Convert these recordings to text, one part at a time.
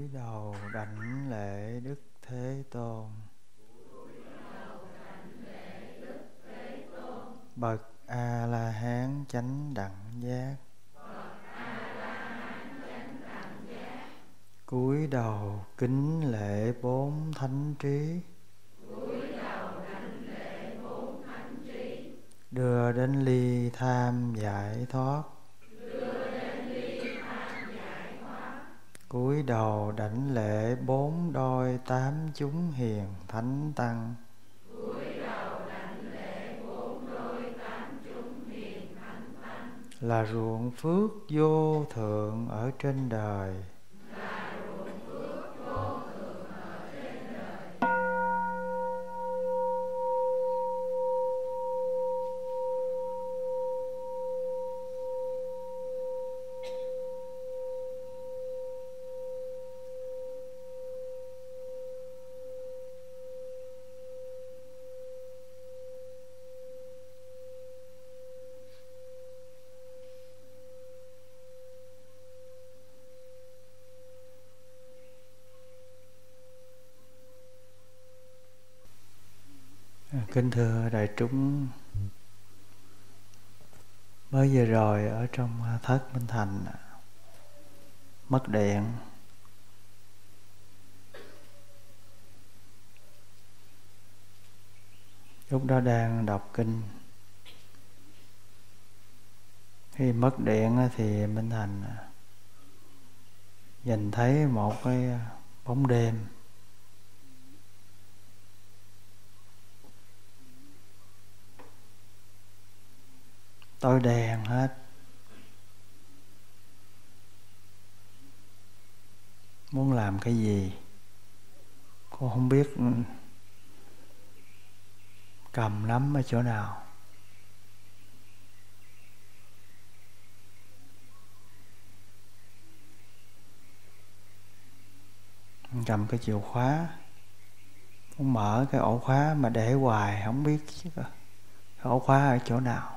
Cúi đầu đảnh lễ Đức Thế Tôn. Bậc A La Hán chánh đẳng giác. Cúi đầu kính lễ bốn thánh trí. Đưa đến ly tham giải thoát. Cúi đầu đảnh lễ bốn đôi tám chúng hiền thánh tăng. Là ruộng phước vô thượng ở trên đời. Kính thưa đại chúng, mới vừa rồi ở trong thất Minh Thành mất điện. Lúc đó đang đọc kinh. Khi mất điện thì Minh Thành nhìn thấy một cái bóng đêm. Tối đen hết. Muốn làm cái gì cô không biết cầm nắm ở chỗ nào. Cầm cái chìa khóa, muốn mở cái ổ khóa mà để hoài không biết cái ổ khóa ở chỗ nào.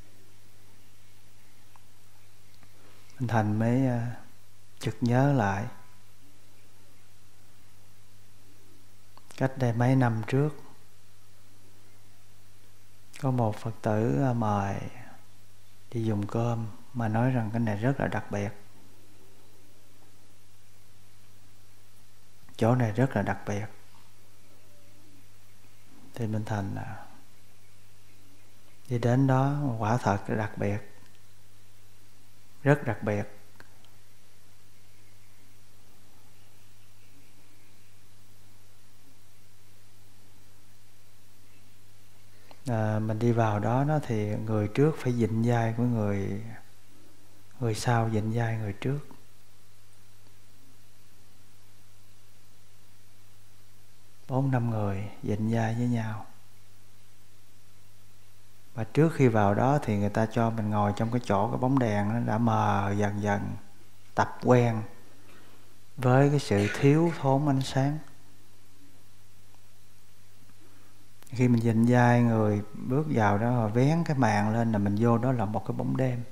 Minh Thành mới chợt nhớ lại cách đây mấy năm trước có một Phật tử mời đi dùng cơm mà nói rằng cái này rất là đặc biệt, chỗ này rất là đặc biệt. Thì Minh Thành đi đến đó, quả thật là đặc biệt, rất đặc biệt. Mình đi vào đó thì người trước phải vịn vai của người sau vịn vai người trước. Bốn năm người vịn vai với nhau. Và trước khi vào đó thì người ta cho mình ngồi trong cái chỗ cái bóng đèn nó đã mờ dần dần, tập quen với cái sự thiếu thốn ánh sáng. Khi mình vịn vai người bước vào đó rồi vén cái màn lên là mình vô đó là một cái bóng đêm.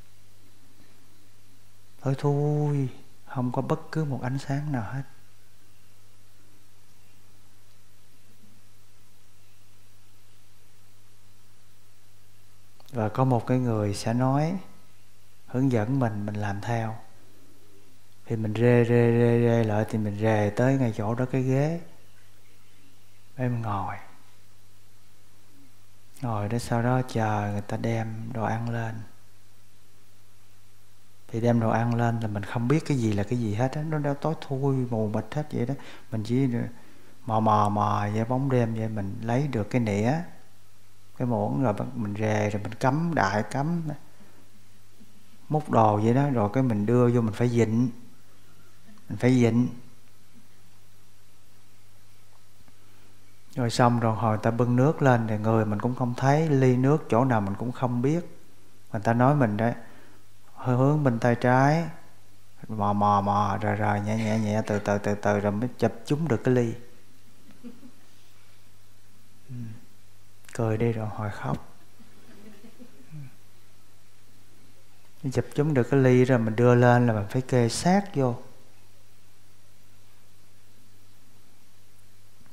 Thôi thui, không có bất cứ một ánh sáng nào hết. Và có một cái người sẽ nói, hướng dẫn mình làm theo. Thì mình rê lại thì mình rề tới ngay chỗ đó cái ghế. Em ngồi đó sau đó chờ người ta đem đồ ăn lên. Thì đem đồ ăn lên là mình không biết cái gì là cái gì hết á, nó đã tối thui mù mịt hết vậy đó. Mình chỉ mò vậy bóng đêm vậy, mình lấy được cái nĩa, cái muỗng rồi mình rề rồi mình cắm đại cắm múc đồ vậy đó, rồi cái mình đưa vô mình phải vịn. Rồi xong rồi hồi ta bưng nước lên thì người mình cũng không thấy, ly nước chỗ nào mình cũng không biết. Người ta nói mình đấy, hướng bên tay trái, mò rồi nhẹ từ rồi mới chụp trúng được cái ly. Cười đi rồi hồi khóc. Chụp trúng được cái ly rồi mình đưa lên là mình phải kê sát vô.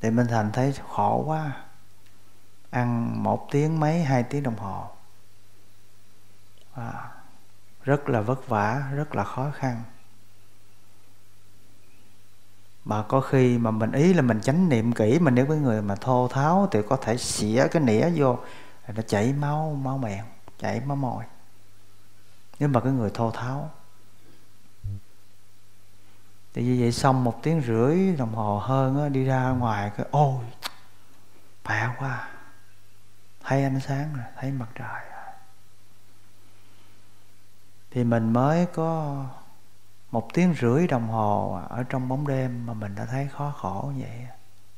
Thì Minh Thành thấy khổ quá, ăn 1 tiếng mấy 2 tiếng đồng hồ, rất là vất vả, rất là khó khăn. Mà có khi mà mình ý là mình chánh niệm kỹ, mà nếu cái người mà thô tháo thì có thể xỉa cái nĩa vô, nó chảy máu mèn, chảy máu mồi. Nếu mà cái người thô tháo thì như vậy, xong 1 tiếng rưỡi đồng hồ hơn á, đi ra ngoài cái ôi khỏe quá, thấy ánh sáng rồi, thấy mặt trời rồi. Thì mình mới có 1 tiếng rưỡi đồng hồ ở trong bóng đêm mà mình đã thấy khó khổ như vậy.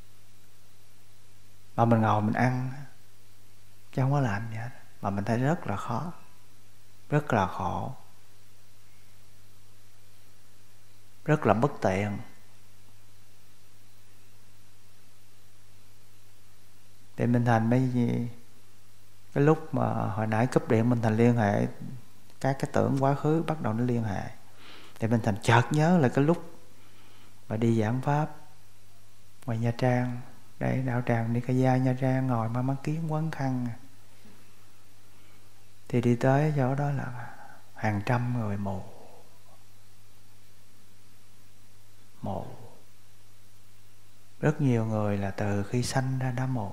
Mà mình ngồi mình ăn chứ không có làm gì hết, mà mình thấy rất là khó, rất là khổ, rất là bất tiện. Thì Minh Thành mấy gì, cái lúc mà hồi nãy cúp điện, Minh Thành liên hệ các cái tưởng quá khứ bắt đầu nó liên hệ. Thì Minh Thành chợt nhớ là cái lúc mà đi giảng pháp ngoài Nha Trang, đây đạo tràng Ni Ca Gia Nha Trang, ngồi mà mắt kiến quấn khăn, thì đi tới chỗ đó là hàng trăm người mù. Rất nhiều người là từ khi sanh ra đã mù.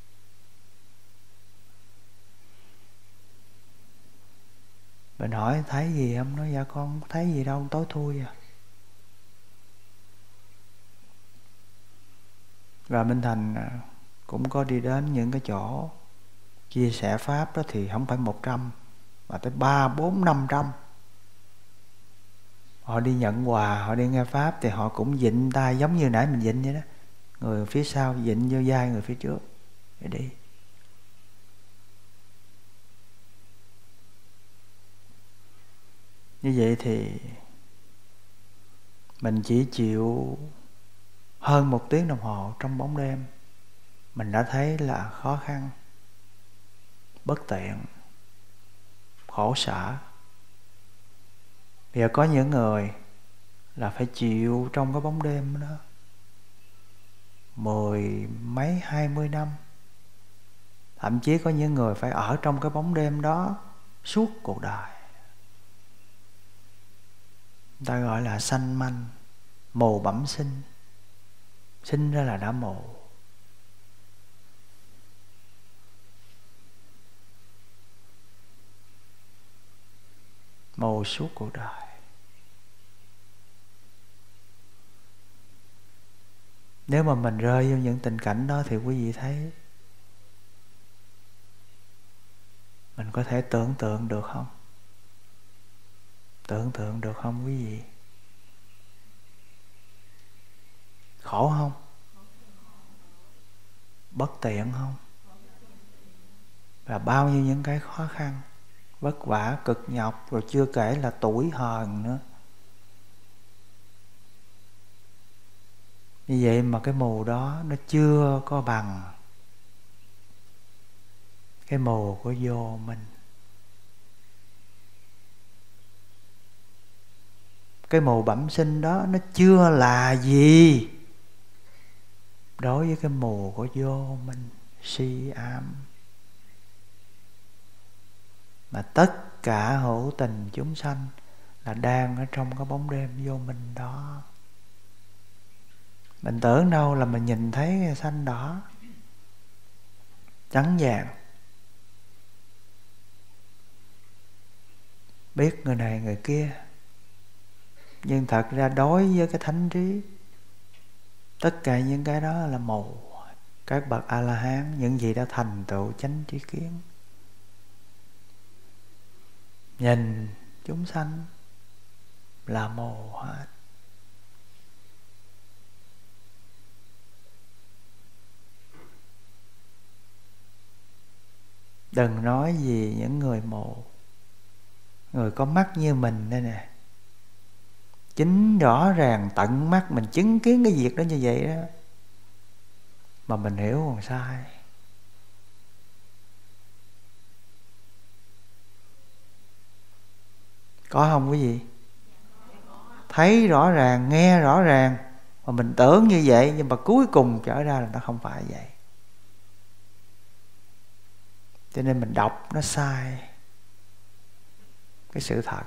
Mình hỏi thấy gì không? Nói dạ con không thấy gì đâu, tối thui à. Và Minh Thành cũng có đi đến những cái chỗ chia sẻ pháp đó, thì không phải 100 mà tới 3, 4, 500. Họ đi nhận quà, họ đi nghe pháp thì họ cũng vịn tay giống như nãy mình vịn vậy đó. Người phía sau vịn vô vai người phía trước để đi. Như vậy thì mình chỉ chịu hơn 1 tiếng đồng hồ trong bóng đêm, mình đã thấy là khó khăn, bất tiện, khổ sở. Bây giờ có những người là phải chịu trong cái bóng đêm đó 10 mấy 20 năm. Thậm chí có những người phải ở trong cái bóng đêm đó suốt cuộc đời. Người ta gọi là sanh manh, mù bẩm sinh. Sinh ra là đã mù. Mù suốt cuộc đời. Nếu mà mình rơi vào những tình cảnh đó thì quý vị thấy, mình có thể tưởng tượng được không? Tưởng tượng được không quý vị? Khổ không? Bất tiện không? Và bao nhiêu những cái khó khăn, vất vả, cực nhọc, rồi chưa kể là tuổi hờn nữa. Như vậy mà cái mù đó nó chưa có bằng cái mù của vô minh. Cái mù bẩm sinh đó nó chưa là gì đối với cái mù của vô minh si ám. Mà tất cả hữu tình chúng sanh là đang ở trong cái bóng đêm vô minh đó. Mình tưởng đâu là mình nhìn thấy cái xanh đỏ trắng vàng, biết người này người kia, nhưng thật ra đối với cái thánh trí, tất cả những cái đó là mù. Các bậc A-la-hán, những gì đã thành tựu chánh tri kiến, nhìn chúng sanh là mù hết. Đừng nói gì những người mù. Người có mắt như mình đây nè, chính rõ ràng tận mắt mình chứng kiến cái việc đó như vậy đó, mà mình hiểu còn sai. Có không quý vị? Thấy rõ ràng, nghe rõ ràng, Mà mình tưởng như vậy, nhưng mà cuối cùng trở ra là nó không phải vậy. Cho nên mình đọc nó sai cái sự thật.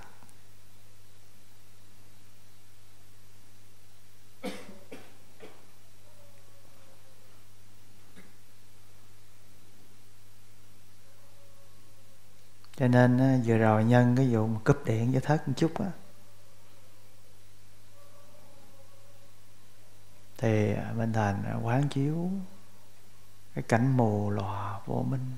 Cho nên vừa rồi nhân cái vụ mà cúp điện cho Thất một chút á, thì Minh Thành quán chiếu cái cảnh mù lòa vô minh.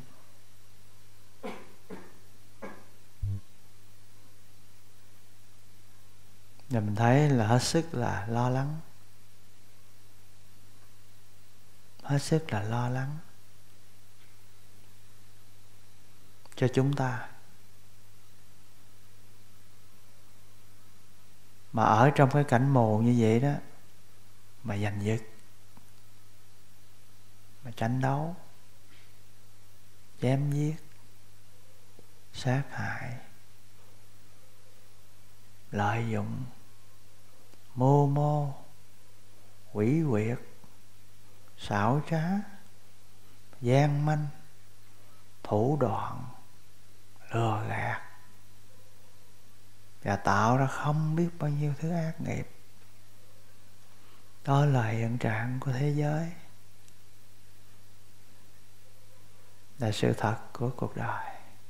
Và mình thấy là hết sức là lo lắng, hết sức là lo lắng cho chúng ta. Mà ở trong cái cảnh mù như vậy đó, mà giành giật, mà tranh đấu, chém giết, sát hại, lợi dụng, mưu mô, quỷ quyệt, xảo trá, gian manh, thủ đoạn, lừa gạt, và tạo ra không biết bao nhiêu thứ ác nghiệp. Đó là hiện trạng của thế giới, là sự thật của cuộc đời.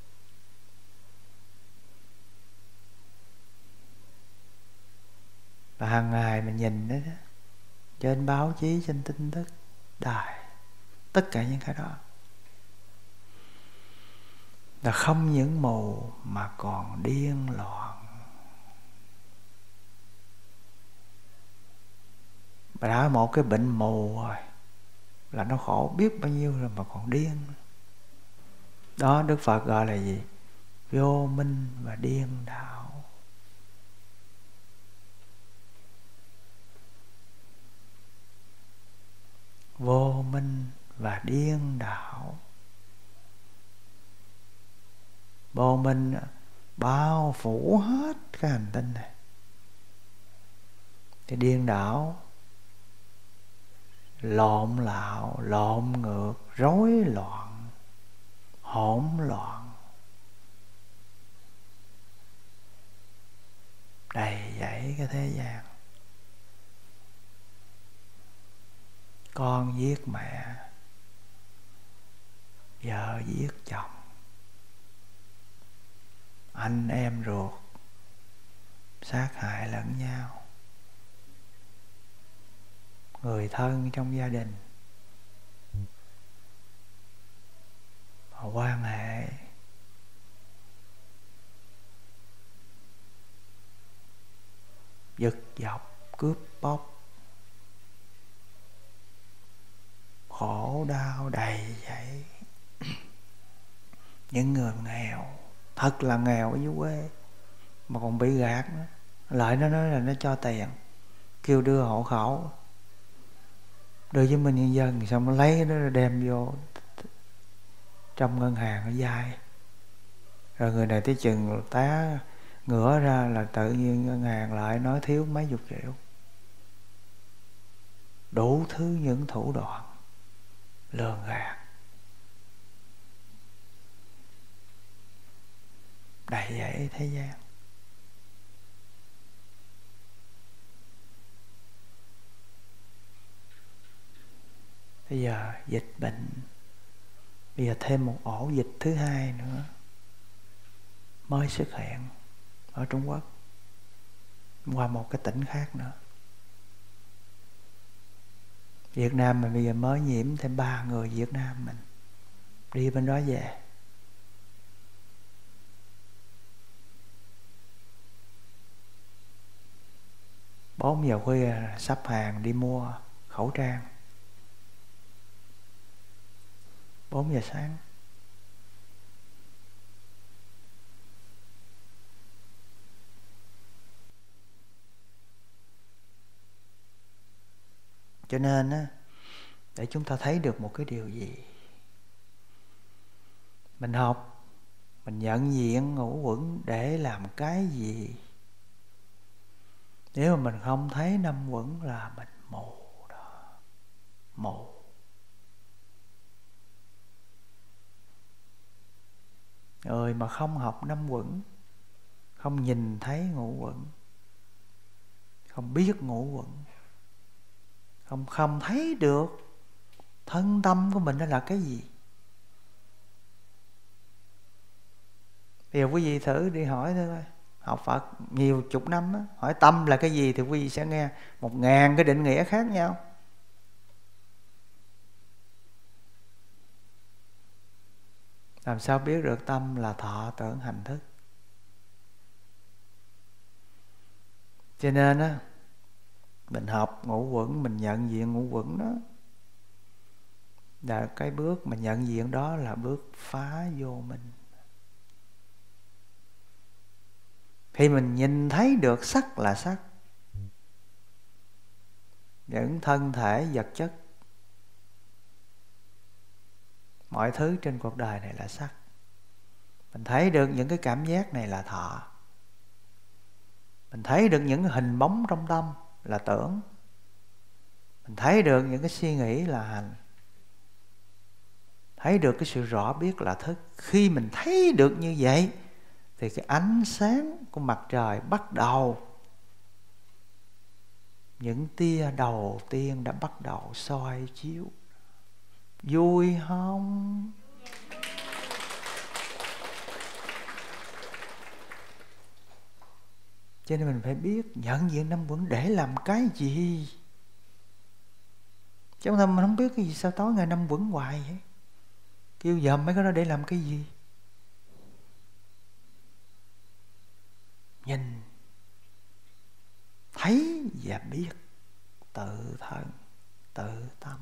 Và hàng ngày mình nhìn đó, trên báo chí, trên tin tức, đài, tất cả những cái đó là không những mù mà còn điên loạn. Mà đã một cái bệnh mù rồi là nó khổ biết bao nhiêu rồi mà còn điên. Đó Đức Phật gọi là gì? Vô minh và điên đạo. Vô minh và điên đạo. Vô minh bao phủ hết cái hành tinh này. Thì điên đảo lộn lạo, lộn ngược, rối loạn, hỗn loạn, đầy dẫy cái thế gian. Con giết mẹ, vợ giết chồng, anh em ruột sát hại lẫn nhau, người thân trong gia đình họ quan hệ giật dọc, cướp bóc, khổ đau đầy dẫy. Những người nghèo, thật là nghèo ở dưới quê mà còn bị gạt nữa. Lại nó nói là nó cho tiền, kêu đưa hộ khẩu, đưa chứng minh nhân dân, xong nó lấy nó đem vô trong ngân hàng nó vay. Rồi người này tới chừng tá ngửa ra là tự nhiên ngân hàng lại nói thiếu mấy chục triệu. Đủ thứ những thủ đoạn lường gạt đầy dẫy thế gian. Bây giờ dịch bệnh, bây giờ thêm một ổ dịch thứ hai nữa mới xuất hiện ở Trung Quốc, qua một cái tỉnh khác nữa. Việt Nam mình bây giờ mới nhiễm thêm 3 người Việt Nam mình đi bên đó về. Bốn giờ khuya sắp hàng đi mua khẩu trang, 4 giờ sáng. Cho nên á, để chúng ta thấy được một cái điều gì, mình học, mình nhận diện ngũ uẩn để làm cái gì? Nếu mà mình không thấy 5 uẩn là mình Mù đó, mù. Người mà không học năm uẩn, không nhìn thấy ngũ uẩn, không biết ngũ uẩn, không thấy được thân tâm của mình đó là cái gì. Bây giờ quý vị thử đi hỏi thôi, học Phật nhiều chục năm á, hỏi tâm là cái gì thì quý vị sẽ nghe 1000 cái định nghĩa khác nhau. Làm sao biết được tâm là thọ tưởng hành thức? Cho nên á, mình học ngũ uẩn, mình nhận diện ngũ uẩn đó, là cái bước mà nhận diện đó là bước phá vô minh. Khi mình nhìn thấy được sắc là sắc, những thân thể vật chất, mọi thứ trên cuộc đời này là sắc, mình thấy được những cái cảm giác này là thọ, mình thấy được những hình bóng trong tâm là tưởng, mình thấy được những cái suy nghĩ là hành, thấy được cái sự rõ biết là thức. Khi mình thấy được như vậy thì cái ánh sáng của mặt trời bắt đầu, những tia đầu tiên đã bắt đầu soi chiếu. Vui không? Cho nên mình phải biết nhận diện năm uẩn để làm cái gì. Chứ không mình không biết cái gì, sao tối ngày năm uẩn hoài vậy? Kêu dòm mấy cái đó để làm cái gì? Nhìn, thấy và biết, tự thân, tự tâm.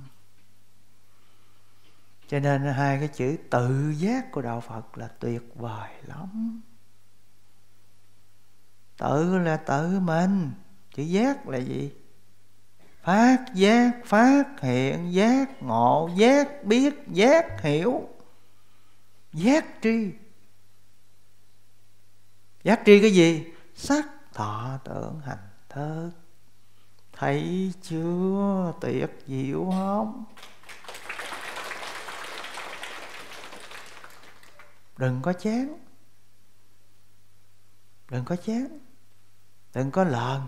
Cho nên hai cái chữ tự giác của Đạo Phật là tuyệt vời lắm. Tự là tự mình. Chữ giác là gì? Phát giác, phát hiện, giác ngộ, giác biết, giác hiểu, giác tri. Giác tri cái gì? Sắc thọ tưởng hành thức. Thấy chưa? Tuyệt diệu không? Đừng có chán, đừng có chán, đừng có lờn,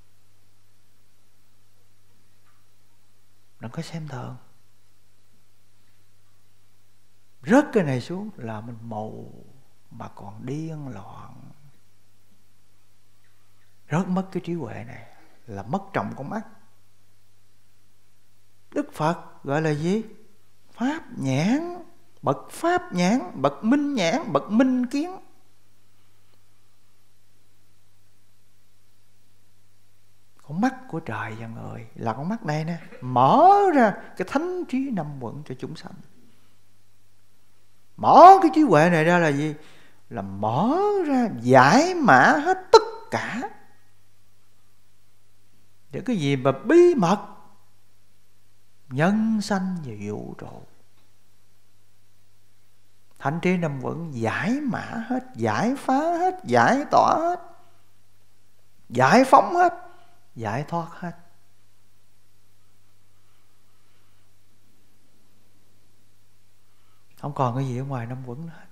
đừng có xem thường. Rớt cái này xuống là mình mù mà còn điên loạn. Rớt mất cái trí huệ này là mất trồng con mắt. Đức Phật gọi là gì? Pháp nhãn. Bậc pháp nhãn, bậc minh nhãn, bậc minh kiến. Con mắt của trời và người là con mắt này nè, mở ra cái thánh trí năm uẩn cho chúng sanh. Mở cái trí huệ này ra là gì? Là mở ra giải mã hết tất cả những cái gì mà bí mật nhân sanh và vũ trụ. Thánh trí năm uẩn giải mã hết, giải phá hết, giải tỏa hết, giải phóng hết, giải thoát hết. Không còn cái gì ở ngoài năm uẩn hết.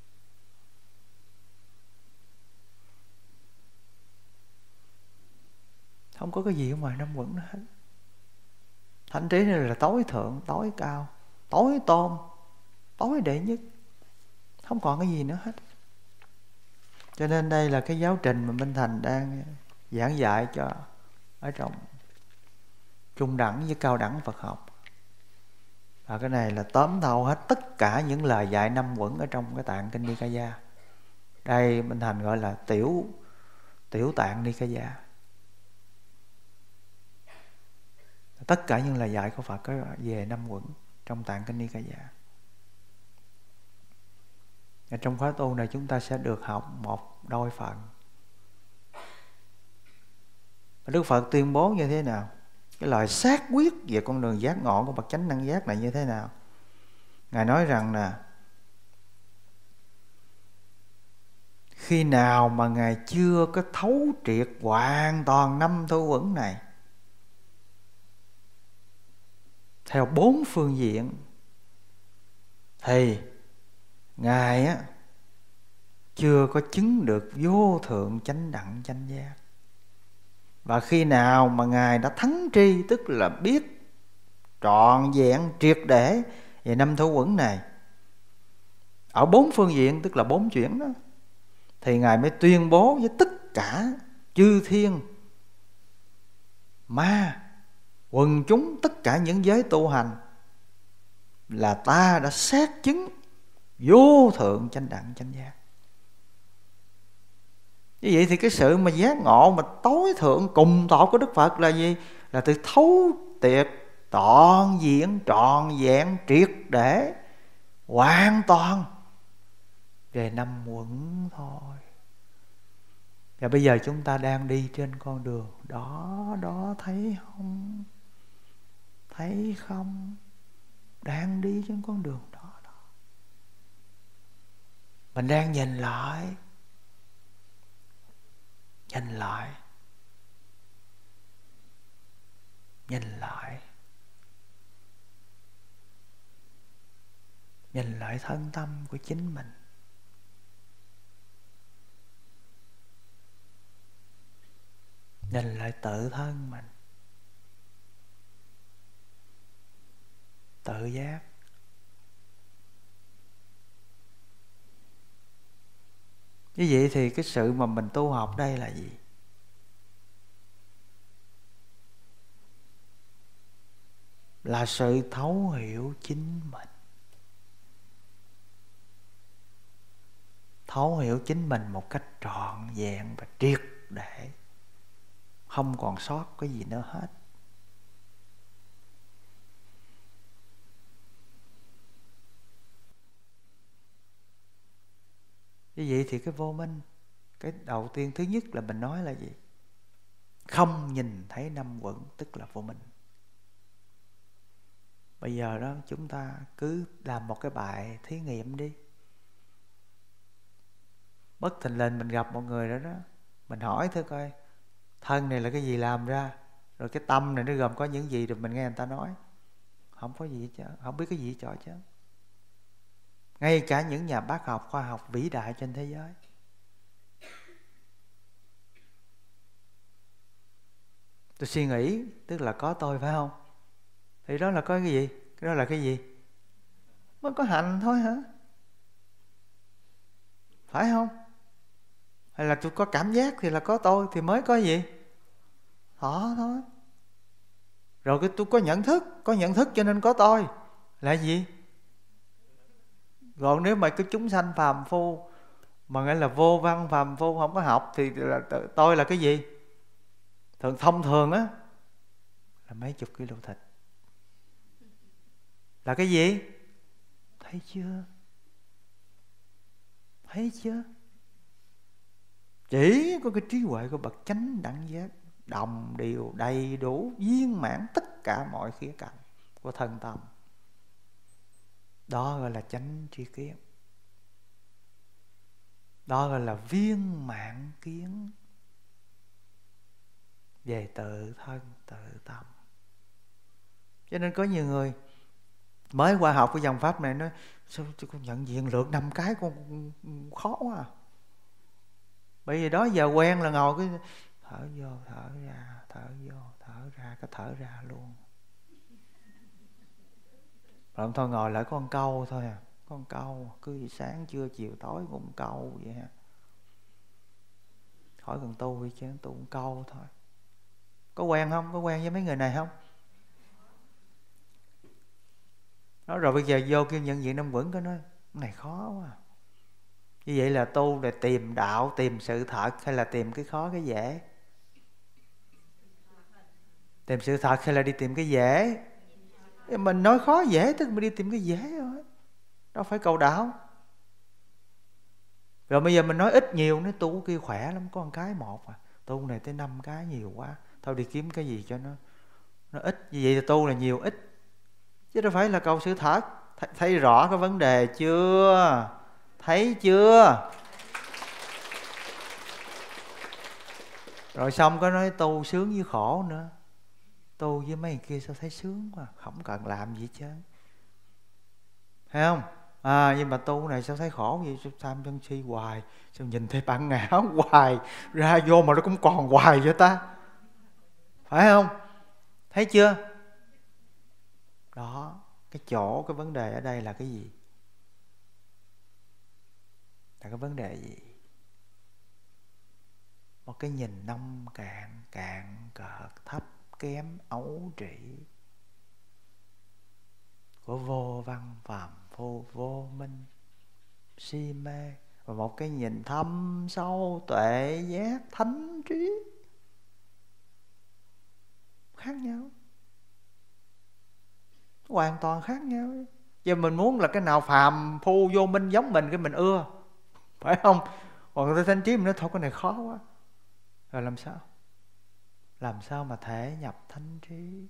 Không có cái gì ở ngoài năm uẩn hết. Thánh trí này là tối thượng, tối cao, tối tôn, tối đệ nhất. Không còn cái gì nữa hết. Cho nên đây là cái giáo trình mà Minh Thành đang giảng dạy cho ở trong trung đẳng với cao đẳng Phật học. Và cái này là tóm thâu hết tất cả những lời dạy năm uẩn ở trong cái tạng kinh Nikaya. Đây Minh Thành gọi là tiểu tạng Nikaya. Tất cả những lời dạy của Phật có về năm uẩn trong tạng kinh Nikaya. Ở trong khóa tu này chúng ta sẽ được học một đôi phần. Đức Phật tuyên bố như thế nào? Cái lời xác quyết về con đường giác ngộ của bậc chánh năng giác này như thế nào? Ngài nói rằng là khi nào mà Ngài chưa có thấu triệt hoàn toàn năm tu uẩn này, theo 4 phương diện, thì Ngài á chưa có chứng được vô thượng chánh đẳng chánh giác. Và khi nào mà Ngài đã thắng tri, tức là biết trọn vẹn triệt để về 5 thủ uẩn này ở 4 phương diện, tức là 4 chuyển đó, thì Ngài mới tuyên bố với tất cả chư thiên, ma, quần chúng, tất cả những giới tu hành là ta đã xác chứng vô thượng chánh đẳng chánh giác. Như vậy thì cái sự mà giác ngộ mà tối thượng cùng tột của Đức Phật là gì? Là từ thấu triệt, toàn diện, trọn vẹn, triệt để, hoàn toàn về 5 uẩn thôi. Và bây giờ chúng ta đang đi trên con đường đó, đó thấy không? Thấy không? Đang đi trên con đường đó, đó. Mình đang nhìn lại. Nhìn lại. Nhìn lại. Nhìn lại thân tâm của chính mình. Nhìn lại tự thân mình. Tự giác. Như vậy thì cái sự mà mình tu học đây là gì? Là sự thấu hiểu chính mình. Thấu hiểu chính mình một cách trọn vẹn và triệt để, không còn sót cái gì nữa hết. Như vậy thì cái vô minh, cái đầu tiên thứ nhất là mình nói là gì? Không nhìn thấy 5 uẩn, tức là vô minh. Bây giờ đó chúng ta cứ làm một cái bài thí nghiệm đi. Bất thình lình mình gặp một người đó đó, mình hỏi thử coi thân này là cái gì làm ra, rồi cái tâm này nó gồm có những gì, rồi mình nghe người ta nói không có gì chứ, không biết cái gì cho chứ. Ngay cả những nhà bác học, khoa học vĩ đại trên thế giới, tôi suy nghĩ tức là có tôi, phải không? Thì đó là có cái gì? Đó là cái gì? Mới có hành thôi hả? Phải không? Hay là tôi có cảm giác thì là có tôi, thì mới có gì? Thọ thôi. Rồi cái tôi có nhận thức cho nên có tôi là gì? Rồi nếu mà cái chúng sanh phàm phu mà nghĩa là vô văn phàm phu, không có học, thì là tôi là cái gì? Thông thường á là mấy chục kilo thịt. Là cái gì? Thấy chưa? Thấy chưa? Chỉ có cái trí huệ của bậc chánh đẳng giác đồng đều, đầy đủ, viên mãn tất cả mọi khía cạnh của thân tâm. Đó gọi là chánh tri kiến. Đó gọi là viên mãn kiến về tự thân, tự tâm. Cho nên có nhiều người mới qua học cái dòng pháp này nói sao tôi con nhận diện lượt 5 cái con khó quá à. Bởi vì đó giờ quen là ngồi cái thở vô thở ra, thở vô thở ra, cái thở ra luôn. Rồi thôi ngồi lại có con câu thôi à, con câu cứ sáng trưa chiều tối cũng câu vậy ha. Khỏi cần tu đi chứ, tu con câu thôi. Có quen không? Có quen với mấy người này không? Đó, rồi bây giờ vô kêu nhận diện 5 uẩn, có nói cái này khó quá. Như vậy là tu để tìm đạo, tìm sự thật, hay là tìm cái khó cái dễ? Tìm sự thật hay là đi tìm cái dễ? Mình nói khó dễ tức mình đi tìm cái dễ rồi, đâu phải cầu đạo. Rồi bây giờ mình nói ít nhiều, nói tu kia khỏe lắm, có một cái một à, tu này tới 5 cái nhiều quá, thôi đi kiếm cái gì cho nó ít. Như vậy là tu là nhiều ít, chứ đâu phải là cầu sự thật. Thấy rõ cái vấn đề chưa? Thấy chưa? Rồi xong có nói tu sướng với khổ nữa. Tu với mấy người kia sao thấy sướng quá, không cần làm gì chứ, thấy không? Nhưng mà tu này sao thấy khổ vậy, sao tham sân si hoài, sao nhìn thấy bản ngã hoài, ra vô mà nó cũng còn hoài vậy ta, phải không? Thấy chưa? Đó, cái chỗ, cái vấn đề ở đây là cái gì? Là cái vấn đề gì? Một cái nhìn nông cạn, cạn cợt, thấp kém, ấu trĩ của vô văn phàm phu, vô minh, si mê, và một cái nhìn thâm sâu tuệ giác thánh trí, khác nhau, hoàn toàn khác nhau. Giờ mình muốn là cái nào phàm phu vô minh giống mình, cái mình ưa, phải không? Còn người ta thánh trí mình nói thôi cái này khó quá, rồi làm sao? Làm sao mà thể nhập thánh trí?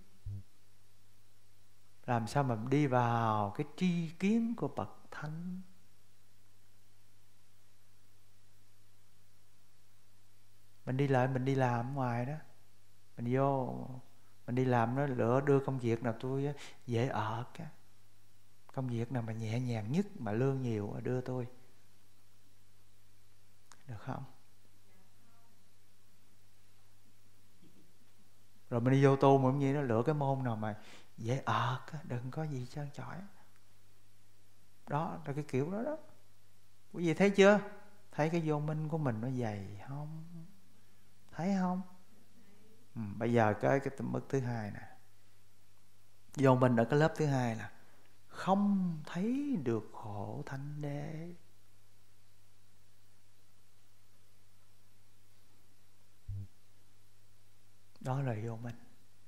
Làm sao mà đi vào cái tri kiến của bậc thánh? Mình đi lại, mình đi làm ở ngoài đó, mình vô, mình đi làm nó lựa đưa công việc nào tôi dễ ở cái công việc nào mà nhẹ nhàng nhất mà lương nhiều đưa tôi, được không? Rồi mình đi vô tu mà cũng như nó lựa cái môn nào mà dễ ở, đừng có gì trơn trọi. Đó là cái kiểu đó đó. Quý vị thấy chưa? Thấy cái vô minh của mình nó dày không? Thấy không? Bây giờ cái mức thứ hai nè. Vô minh ở cái lớp thứ hai là không thấy được khổ thanh đế. Đó là vô minh.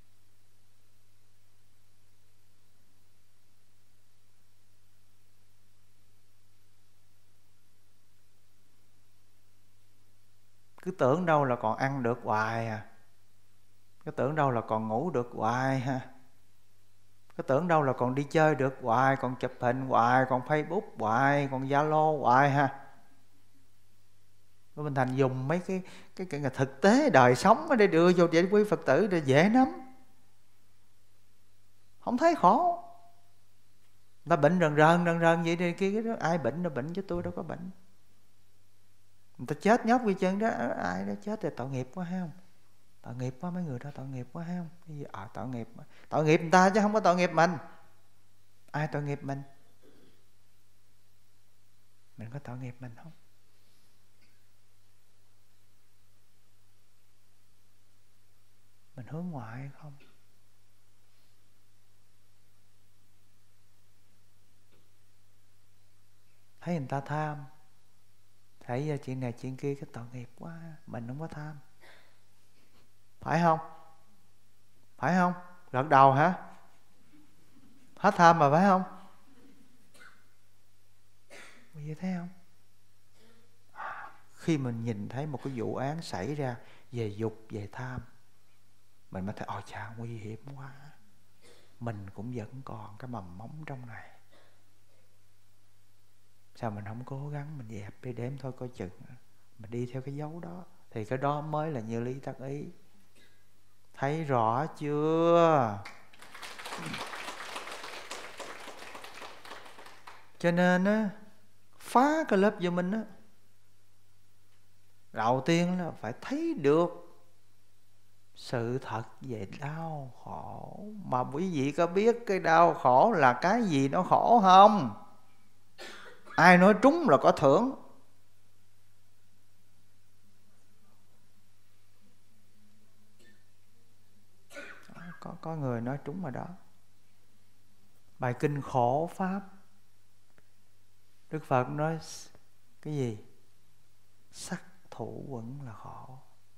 Cứ tưởng đâu là còn ăn được hoài à, cứ tưởng đâu là còn ngủ được hoài ha, cứ tưởng đâu là còn đi chơi được hoài, còn chụp hình hoài, còn Facebook hoài, còn Zalo hoài ha. Mình thành dùng mấy cái thực tế đời sống để đưa vô để quý Phật tử để dễ lắm, không thấy khổ. Người ta bệnh rần rần vậy đi kia đó, ai bệnh nó bệnh chứ tôi đâu có bệnh. Người ta chết nhóc quy chân đó, ai đó chết thì tội nghiệp quá ha, không? Tội nghiệp quá, mấy người đó tội nghiệp quá ha, không? Cái gì tội nghiệp, tội nghiệp người ta chứ không có tội nghiệp mình. Ai tội nghiệp mình? Mình có tội nghiệp mình không? Mình hướng ngoại không? Thấy người ta tham, thấy ra chuyện này chuyện kia cái tội nghiệp quá, mình không có tham, phải không? Phải không? Gật đầu hả? Hết tham mà phải không? Vậy thấy không? Khi mình nhìn thấy một cái vụ án xảy ra về dục, về tham, mình mới thấy ôi chà nguy hiểm quá, mình cũng vẫn còn cái mầm móng trong này. Sao mình không cố gắng mình dẹp đi đếm thôi coi chừng, mình đi theo cái dấu đó thì cái đó mới là như lý tác ý. Thấy rõ chưa? Cho nên á, phá cái lớp vô minh á, đầu tiên là phải thấy được sự thật về đau khổ. Mà quý vị có biết cái đau khổ là cái gì nó khổ không? Ai nói trúng là có thưởng. Có người nói trúng rồi đó. Bài kinh khổ pháp, Đức Phật nói cái gì? Sắc thủ quẩn là khổ,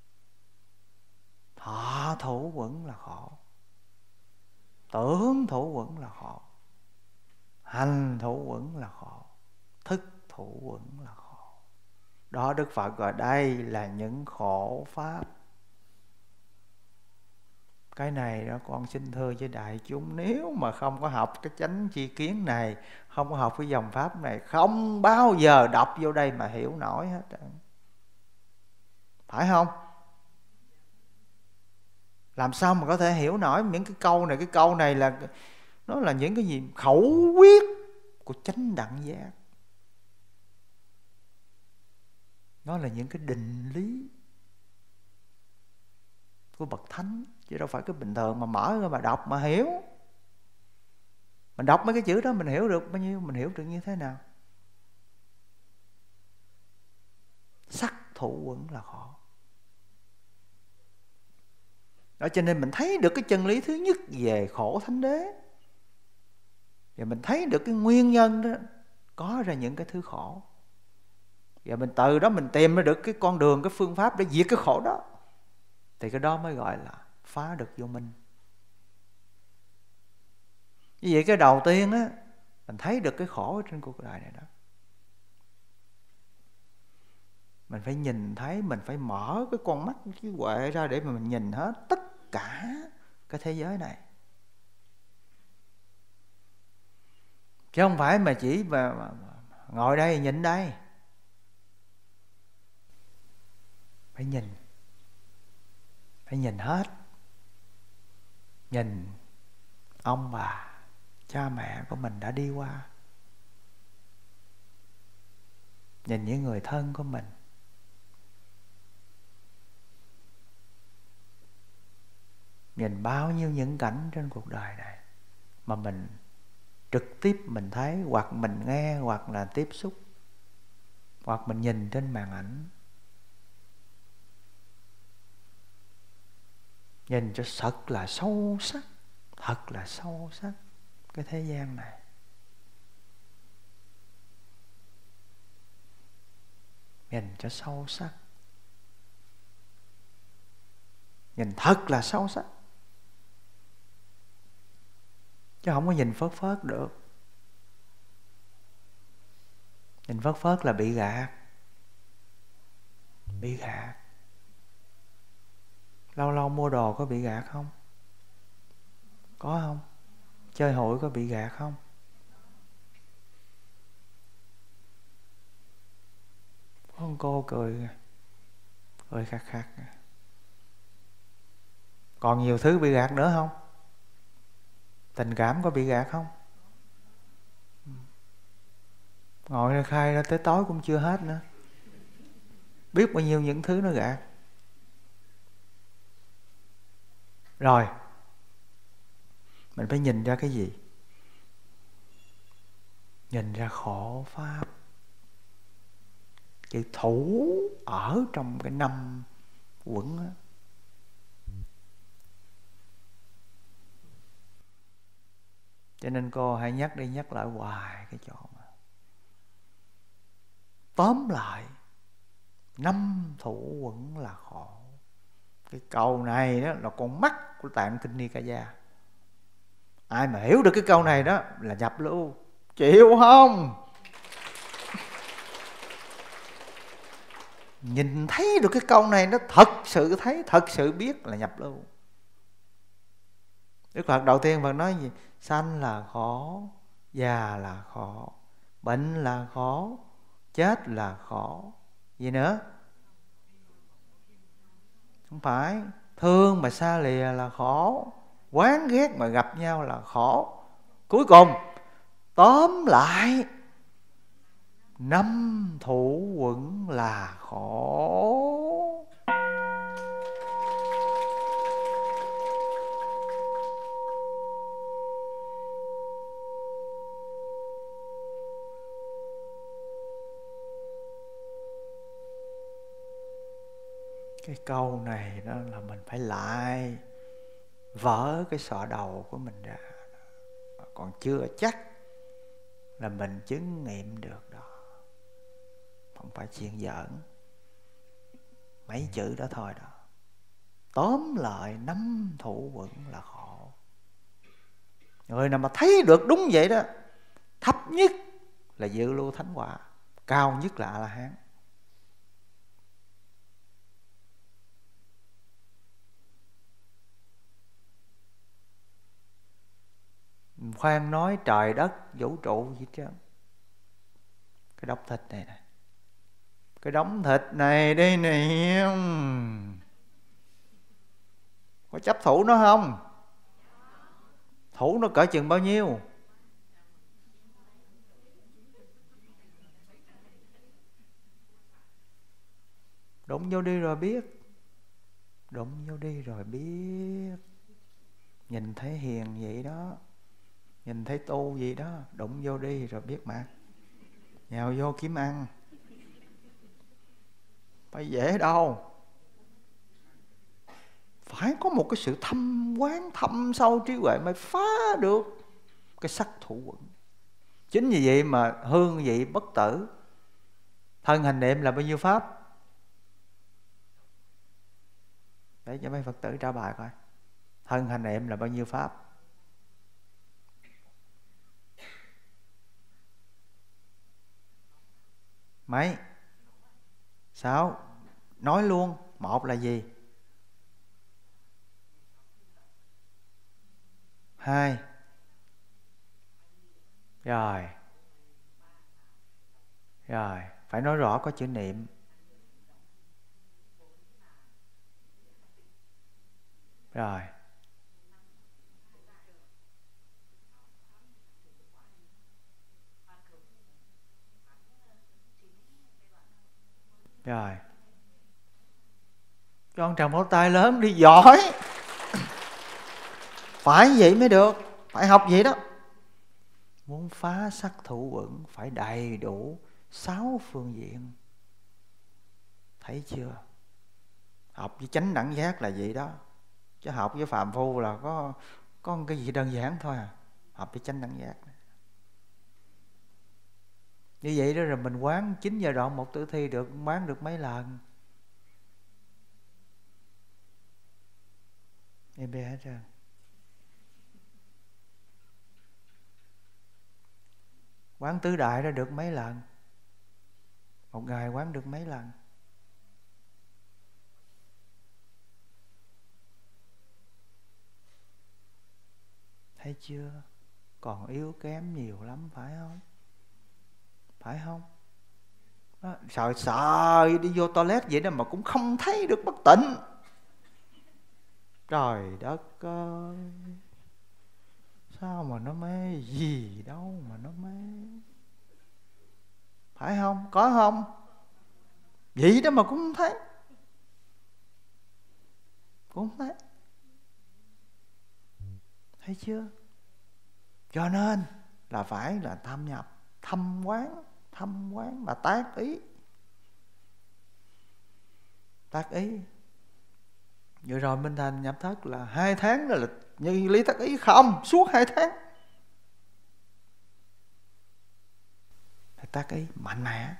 thọ thủ quẩn là khổ, tưởng thủ quẩn là khổ, hành thủ quẩn là khổ, thức thủ quẩn là khổ. Đó Đức Phật gọi đây là những khổ pháp. Cái này đó con xin thưa với đại chúng, nếu mà không có học cái chánh tri kiến này, không có học cái dòng pháp này, không bao giờ đọc vô đây mà hiểu nổi hết. Phải không? Làm sao mà có thể hiểu nổi những cái câu này? Cái câu này là nó là những cái gì? Khẩu quyết của chánh đẳng giác. Nó là những cái định lý của bậc thánh, chứ đâu phải cái bình thường mà mở ra mà đọc mà hiểu. Mình đọc mấy cái chữ đó mình hiểu được bao nhiêu, mình hiểu được như thế nào? Sắc thủ uẩn là khó. Đó, cho nên mình thấy được cái chân lý thứ nhất về khổ thánh đế, và mình thấy được cái nguyên nhân đó có ra những cái thứ khổ, và mình từ đó mình tìm ra được cái con đường, cái phương pháp để diệt cái khổ đó, thì cái đó mới gọi là phá được vô minh. Như vậy cái đầu tiên á, mình thấy được cái khổ trên cuộc đời này đó, mình phải nhìn thấy, mình phải mở cái con mắt trí huệ ra để mà mình nhìn hết tất cả cái thế giới này, chứ không phải mà chỉ mà ngồi đây nhìn đây. Phải nhìn hết. Nhìn ông bà, cha mẹ của mình đã đi qua, nhìn những người thân của mình, nhìn bao nhiêu những cảnh trên cuộc đời này mà mình trực tiếp mình thấy, hoặc mình nghe, hoặc là tiếp xúc, hoặc mình nhìn trên màn ảnh. Nhìn cho thật là sâu sắc, thật là sâu sắc cái thế gian này. Nhìn cho sâu sắc, nhìn thật là sâu sắc, chứ không có nhìn phớt phớt được. Nhìn phớt phớt là bị gạt. Bị gạt. Lâu lâu mua đồ có bị gạt không? Có không? Chơi hội có bị gạt không? Có con cô cười khạc khạc. Còn nhiều thứ bị gạt nữa không? Tình cảm có bị gạt không? Ngồi ra khai ra tới tối cũng chưa hết nữa. Biết bao nhiêu những thứ nó gạt. Rồi, mình phải nhìn ra cái gì? Nhìn ra khổ pháp. Chữ thủ ở trong cái 5 uẩn á. Cho nên cô hãy nhắc đi nhắc lại hoài cái chỗ mà. Tóm lại, 5 thủ uẩn là khổ. Cái câu này đó là con mắt của Tạng Kinh Nikaya. Ai mà hiểu được cái câu này đó là nhập lưu. Chịu không? Nhìn thấy được cái câu này, nó thật sự thấy, thật sự biết là nhập lưu. Đức Phật đầu tiên Phật nói gì? Sanh là khổ, già là khổ, bệnh là khổ, chết là khổ. Gì nữa? Không phải. Thương mà xa lìa là khổ, oán ghét mà gặp nhau là khổ. Cuối cùng tóm lại 5 thủ uẩn là khổ. Cái câu này đó là mình phải lại vỡ cái sọ đầu của mình ra. Còn chưa chắc là mình chứng nghiệm được đó. Không phải chuyện giỡn. Mấy chữ đó thôi đó. Tóm lại 5 thủ uẩn là khổ. Người nào mà thấy được đúng vậy đó, thấp nhất là dự lưu thánh quả, cao nhất là A-la-hán. Khoan nói trời đất vũ trụ gì chứ. Cái đống thịt này nè, cái đống thịt này đây nè, Có chấp thủ nó không? Thủ nó cỡ chừng bao nhiêu? Đụng vô đi rồi biết. Đụng vô đi rồi biết. Nhìn thấy hiền vậy đó, nhìn thấy tu vậy đó, đụng vô đi rồi biết mà. Nhào vô kiếm ăn. Phải dễ đâu. Phải có một cái sự thâm quán, thâm sâu trí huệ mới phá được cái sắc thủ quẩn. Chính vì vậy mà hương vị bất tử. Thân hành niệm là bao nhiêu pháp? Để cho mấy Phật tử trả bài coi. Thân hành niệm là bao nhiêu pháp? Mấy? 6. Nói luôn. 1 là gì? 2. Rồi. Rồi. Phải nói rõ có chữ niệm. Rồi. Rồi. Con trầm pháo tay lớn đi giỏi. Phải vậy mới được. Phải học vậy đó. Muốn phá sắc thủ uẩn phải đầy đủ 6 phương diện. Thấy chưa? Học với chánh đẳng giác là vậy đó. Chứ học với phàm phu là có cái gì đơn giản thôi à. Học với chánh đẳng giác. Như vậy đó rồi mình quán 9 giai đoạn một tử thi được, quán được mấy lần. Em biết hết trơn. Quán tứ đại đó được mấy lần? Một ngày quán được mấy lần? Thấy chưa? Còn yếu kém nhiều lắm phải không? Phải không? Đó, sợ đi vô toilet vậy đó mà cũng không thấy được bất tịnh. Trời đất ơi, sao mà nó mê, gì đâu mà nó mê. Phải không? Có không? Vậy đó mà cũng không thấy. Cũng không thấy. Thấy chưa? Cho nên là phải là tham nhập, thâm quán mà tác ý. Tác ý. Vừa rồi Minh Thành nhập thất là 2 tháng đó là như lý tác ý không? Suốt 2 tháng. Tác ý mạnh mẽ.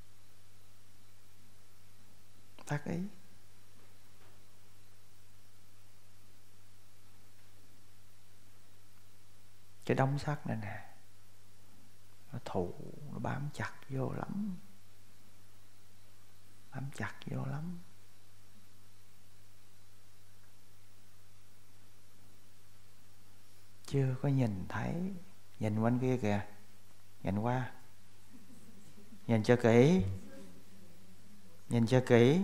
Tác ý. Cái đống sắt này nè, nó thụ, nó bám chặt vô lắm. Bám chặt vô lắm. Chưa có nhìn thấy. Nhìn quanh kia kìa. Nhìn qua. Nhìn cho kỹ. Nhìn cho kỹ.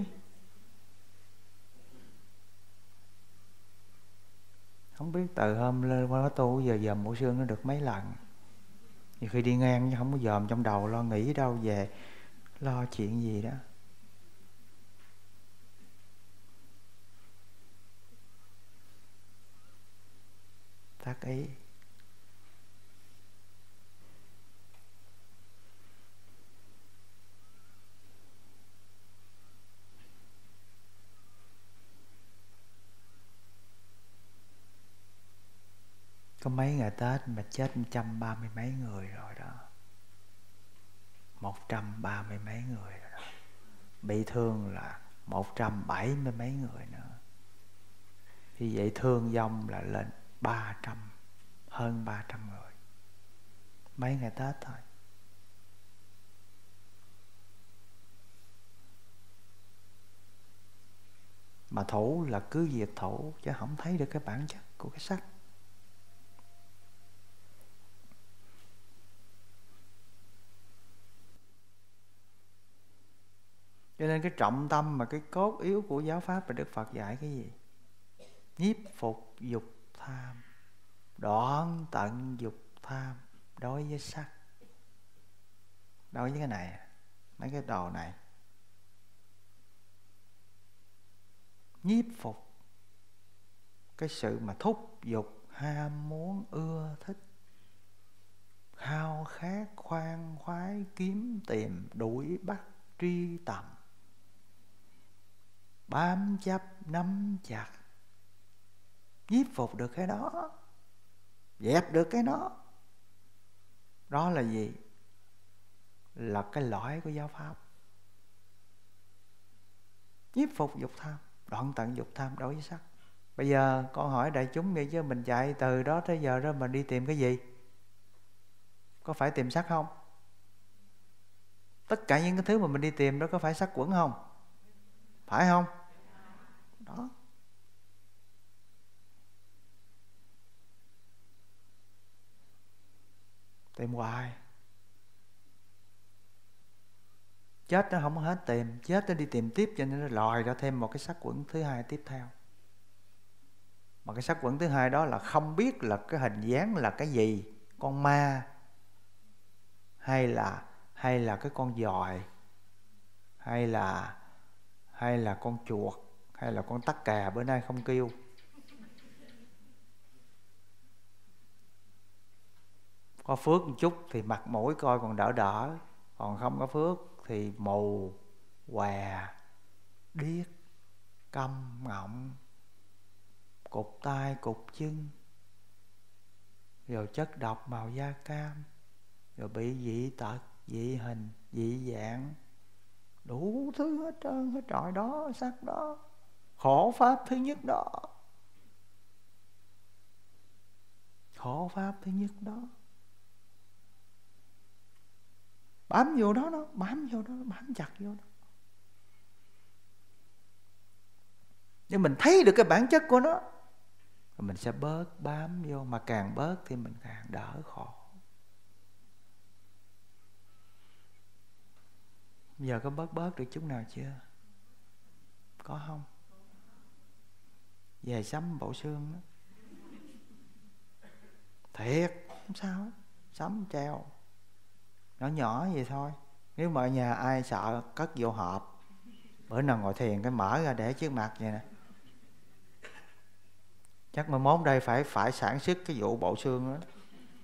Không biết từ hôm lên qua tu giờ dòm bộ xương nó được mấy lần. Nhiều khi đi ngang chứ không có dòm trong đầu, lo nghĩ đâu về, lo chuyện gì đó. Tác ý. Có mấy ngày Tết mà chết 130 mấy người rồi đó. 130 mấy người rồi đó. Bị thương là 170 mấy người nữa. Thì vậy thương vong là lên 300, hơn 300 người. Mấy ngày Tết thôi. Mà thủ là cứ việc thủ, chứ không thấy được cái bản chất của cái sắc. Cho nên cái trọng tâm mà cái cốt yếu của giáo pháp là Đức Phật dạy cái gì? nhiếp phục dục tham, đoạn tận dục tham đối với sắc. Đối với cái này, mấy cái đồ này, nhiếp phục cái sự mà thúc dục, ham muốn, ưa thích, khao khát, khoan khoái, kiếm tìm, đuổi bắt, truy tầm, bám chấp, nắm chặt. Nhiếp phục được cái đó, dẹp được cái đó, đó là gì? Là cái lõi của giáo pháp. Nhiếp phục dục tham, đoạn tận dục tham đối với sắc. Bây giờ con hỏi đại chúng vậy chứ mình chạy từ đó tới giờ đó mình đi tìm cái gì? Có phải tìm sắc không? Tất cả những cái thứ mà mình đi tìm đó có phải sắc quẩn không? Phải không? Đó. Tìm hoài. Chết nó không có hết tìm, chết nó đi tìm tiếp, cho nên nó lòi ra thêm một cái sắc quẩn thứ hai tiếp theo. Mà cái sắc quẩn thứ hai đó là không biết là cái hình dáng là cái gì, con ma hay là cái con giòi, hay là con chuột, hay là con tắc kè bữa nay không kêu. Có phước một chút thì mặt mũi coi còn đỡ đỡ, còn không có phước thì mù, què, điếc, câm, ngọng, cụt tai, cụt chân, rồi chất độc màu da cam, rồi bị dị tật, dị hình, dị dạng, đủ thứ hết trơn hết trọi đó, sắc đó. Khổ pháp thứ nhất đó, khổ pháp thứ nhất đó. Bám vô đó đó, bám vô đó, bám chặt vô đó. Nhưng mình thấy được cái bản chất của nó, mình sẽ bớt bám vô. Mà càng bớt thì mình càng đỡ khổ. Giờ có bớt được chút nào chưa? Có không? Về sắm bộ xương đó, thiệt không sao, sắm treo nhỏ nhỏ vậy thôi. Nếu mà ở nhà ai sợ cất vô hộp, bữa nào ngồi thiền cái mở ra để trước mặt vậy nè. Chắc mà mốt đây phải sản xuất cái vụ bộ xương đó.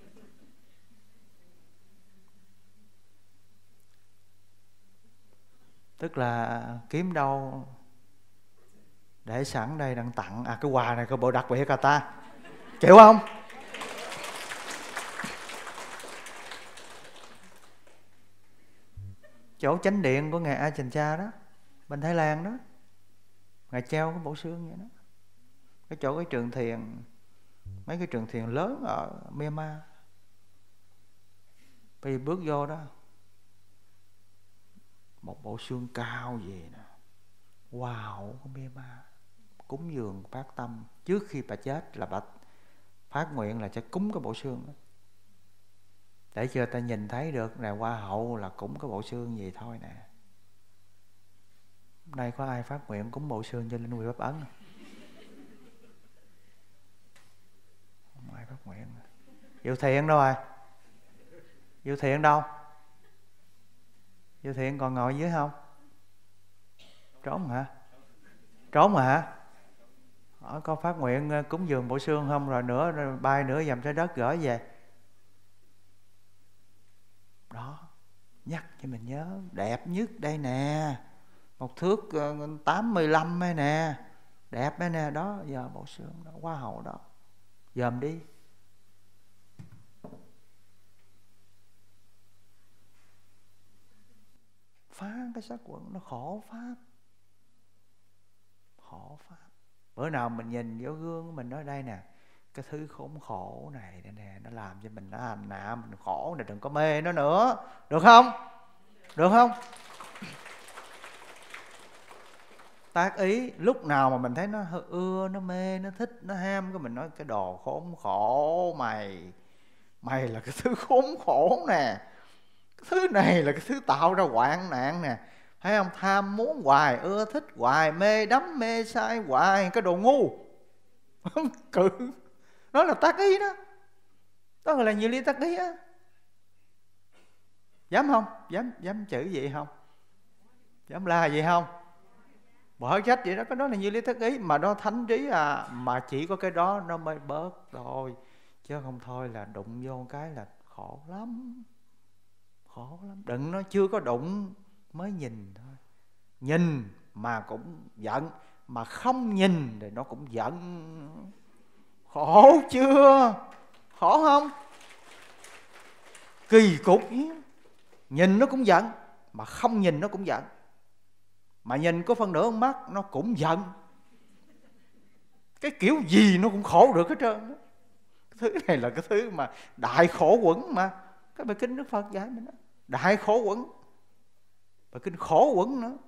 Tức là kiếm đâu để sẵn đây đang tặng. Cái quà này có bộ đặc biệt à ta, chịu không? Chỗ chánh điện của ngài Ajahn Chah đó, bên Thái Lan đó, ngài treo cái bộ xương vậy đó. Cái chỗ cái trường thiền, mấy cái trường thiền lớn ở Myanmar, bây giờ bước vô đó, một bộ xương cao gì nè, wow, của Myanmar. Cúng dường phát tâm trước khi bà chết là bà phát nguyện là sẽ cúng cái bộ xương đó, để cho ta nhìn thấy được này, hoa hậu là cúng cái bộ xương gì thôi nè. Hôm nay có ai phát nguyện cúng bộ xương cho Linh Quỳ Pháp Ấn không? Không ai phát nguyện. Diệu Thiện đâu rồi? Diệu Thiện đâu? Diệu Thiện còn ngồi dưới không? Trốn hả? Trốn hả? Có phát nguyện cúng dường bộ xương không? Rồi bay nửa dầm trái đất gửi về. Đó, nhắc cho mình nhớ. Đẹp nhất đây nè, 1 thước 85 ấy nè, đẹp ấy nè. Đó, giờ bộ xương đó, hoa hậu đó, dòm đi. Phá cái sắc quẩn nó khổ pháp, khổ pháp. Bữa nào mình nhìn vô gương mình nói đây nè, cái thứ khốn khổ này nè, nó làm cho mình nó hành hạ mình khổ này, đừng có mê nó nữa, được không? Được không? Tác ý. Lúc nào mà mình thấy nó ưa, nó mê, nó thích, nó ham, cái mình nói cái đồ khốn khổ mày, mày là cái thứ khốn khổ nè, cái thứ này là cái thứ tạo ra hoạn nạn nè, thấy không? Tham muốn hoài, ưa thích hoài, mê đắm mê sai hoài, cái đồ ngu. Cự. Đó là tác ý đó. Đó gọi là nhiều ly tác ý á. Dám không? Dám chữ vậy không? Dám la vậy không? Bỏ trách vậy đó. Cái đó là nhiều ly tác ý. Mà đó thánh trí à. Mà chỉ có cái đó nó mới bớt thôi. Chứ không thôi là đụng vô cái là khổ lắm. Khổ lắm. Đừng nói chưa có đụng mới nhìn thôi. Nhìn mà cũng giận, mà không nhìn thì nó cũng giận. Khổ chưa? Khổ không? Kỳ cục nhé. Nhìn nó cũng giận, mà không nhìn nó cũng giận. Mà nhìn có phân nửa con mắt nó cũng giận. Cái kiểu gì nó cũng khổ được hết trơn. Cái thứ này là cái thứ mà đại khổ quẩn mà. Cái bài kinh Đức Phật dạy mình đó. Đại khổ quẩn. Bài kinh khổ quẩn nữa.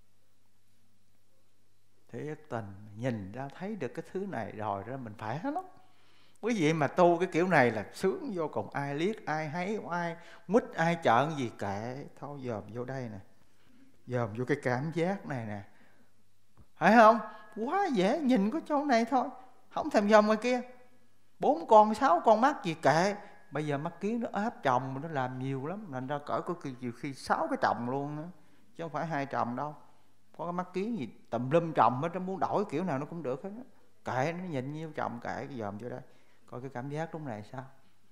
Thiệt tình, nhìn ra thấy được cái thứ này rồi đó mình phải hết lắm. Quý vị mà tu cái kiểu này là sướng vô cùng. Ai liếc, ai thấy, ai mít, ai trợn gì kệ. Thôi dòm vô đây nè, dòm vô cái cảm giác này nè, phải không? Quá dễ, nhìn có chỗ này thôi, không thèm dòm ngoài kia. 4 con 6 con mắt gì kệ. Bây giờ mắt kiến nó áp chồng, nó làm nhiều lắm, thành ra cỡ có nhiều khi 6 cái chồng luôn nữa, chứ không phải 2 chồng đâu. Có cái mắt kiến gì tùm lum chồng hết, nó muốn đổi kiểu nào nó cũng được hết đó. Kệ, nó nhìn nhiêu chồng kệ, cái dòm vô đây coi cái cảm giác lúc này sao.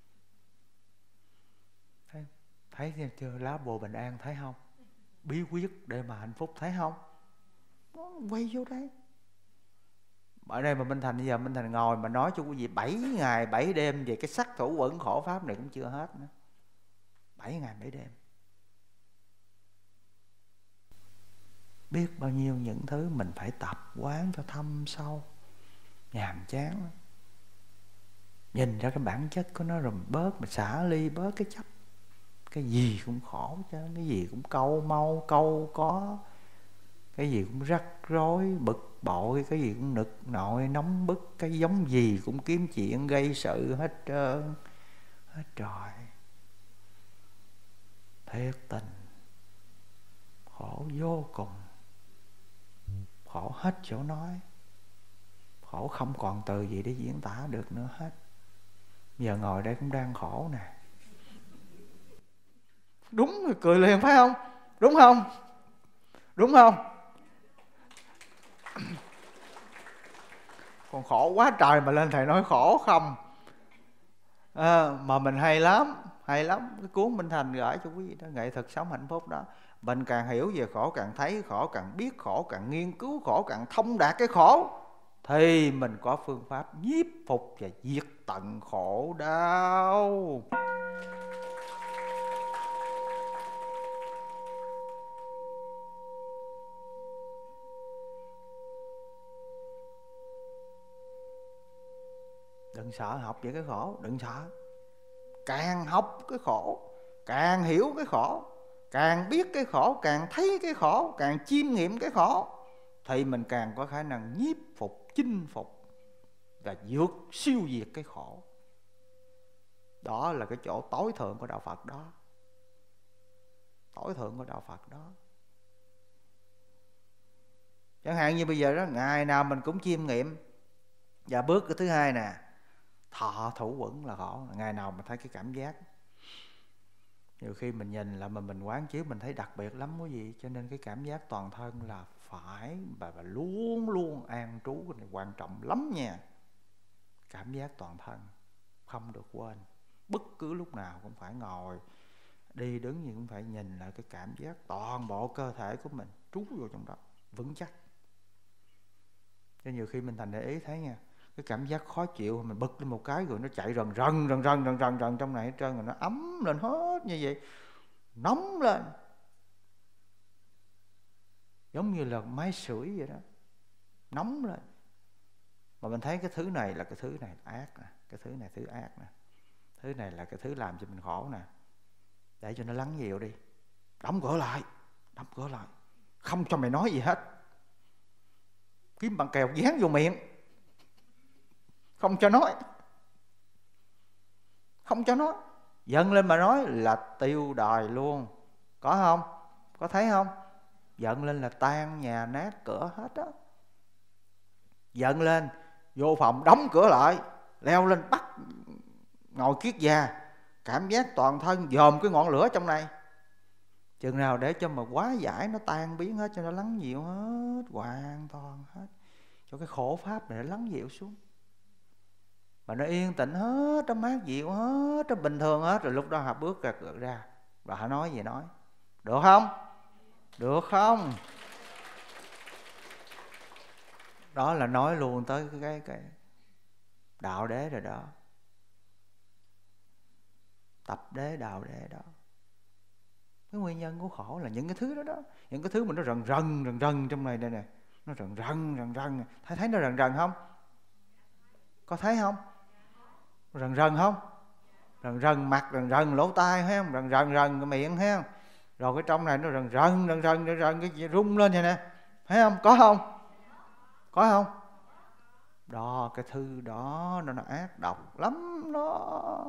Thấy chưa? Lá bồ bình an thấy không? Bí quyết để mà hạnh phúc thấy không? Nó quay vô đây. Ở đây mà Minh Thành bây giờ Minh Thành ngồi mà nói cho quý vị 7 ngày 7 đêm về cái sắc thủ quẩn khổ pháp này cũng chưa hết nữa. 7 ngày 7 đêm. Biết bao nhiêu những thứ mình phải tập quán cho thâm sâu. Nhàm chán lắm. Nhìn ra cái bản chất của nó rồi bớt, mình xả ly, bớt cái chấp. Cái gì cũng khổ chứ, cái gì cũng câu mau, câu có. Cái gì cũng rắc rối, bực bội, cái gì cũng nực nội, nóng bức. Cái giống gì cũng kiếm chuyện gây sự hết trơn. Hết trời. Thiệt tình. Khổ vô cùng. Khổ hết chỗ nói. Khổ không còn từ gì để diễn tả được nữa hết. Giờ ngồi đây cũng đang khổ nè. Đúng rồi, cười liền phải không? Đúng không? Đúng không? Còn khổ quá trời mà lên thầy nói khổ không mà mình hay lắm. Hay lắm. Cái cuốn Minh Thành gửi cho quý vị đó, nghệ thuật sống hạnh phúc đó. Mình càng hiểu về khổ, càng thấy khổ, càng biết khổ, càng nghiên cứu khổ, càng thông đạt cái khổ, thì mình có phương pháp nhiếp phục và diệt tận khổ đau. Đừng sợ học về cái khổ, đừng sợ. Càng học cái khổ, càng hiểu cái khổ, càng biết cái khổ, càng thấy cái khổ, càng chiêm nghiệm cái khổ, thì mình càng có khả năng nhiếp phục, chinh phục và vượt siêu diệt cái khổ. Đó là cái chỗ tối thượng của đạo Phật đó. Tối thượng của đạo Phật đó. Chẳng hạn như bây giờ đó, ngày nào mình cũng chiêm nghiệm. Và bước cái thứ hai nè, thọ thủ quẩn là khổ. Ngày nào mình thấy cái cảm giác. Nhiều khi mình nhìn là mình quán chiếu mình thấy đặc biệt lắm quý vị. Cho nên cái cảm giác toàn thân là phải và luôn luôn an trú. Cái này quan trọng lắm nha. Cảm giác toàn thân không được quên. Bất cứ lúc nào cũng phải ngồi, đi đứng gì cũng phải nhìn lại cái cảm giác toàn bộ cơ thể của mình, trú vô trong đó, vững chắc. Cho nhiều khi mình thành để ý thấy nha, cái cảm giác khó chịu mình bật lên một cái rồi nó chạy rần trong này hết trơn, rồi nó ấm lên hết như vậy, nóng lên giống như là máy sưởi vậy đó, nóng lên. Mà mình thấy cái thứ này là cái thứ này ác nè, cái thứ này thứ ác nè, thứ này là cái thứ làm cho mình khổ nè. Để cho nó lắng dịu đi, đóng cửa lại, không cho mày nói gì hết, kiếm bằng kèo dán vô miệng, không cho nói, không cho nói. Giận lên mà nói là tiêu đời luôn, có không? Có thấy không? Giận lên là tan nhà nát cửa hết đó. Giận lên vô phòng đóng cửa lại, leo lên bắt ngồi kiết già, cảm giác toàn thân dòm cái ngọn lửa trong này. Chừng nào để cho mà quá giải, nó tan biến hết, cho nó lắng dịu hết, hoàn toàn hết, cho cái khổ pháp này nó lắng dịu xuống, và nó yên tĩnh hết, nó mát dịu hết, nó bình thường hết. Rồi lúc đó họ bước ra và họ nói gì nói. Được không? Được không? Đó là nói luôn tới cái đạo đế rồi đó, tập đế đạo đế đó. Cái nguyên nhân của khổ là những cái thứ đó đó, những cái thứ mà nó rần rần trong này đây nè, nó rần rần. Thấy nó rần không? Có thấy không? Rần không? Rần mặt, rần lỗ tai, thấy không? Rần cái miệng, thấy không? Rồi cái trong này nó rần cái gì rung lên vậy nè, thấy không? Có không? Có không? Đó, cái thứ đó nó ác độc lắm đó.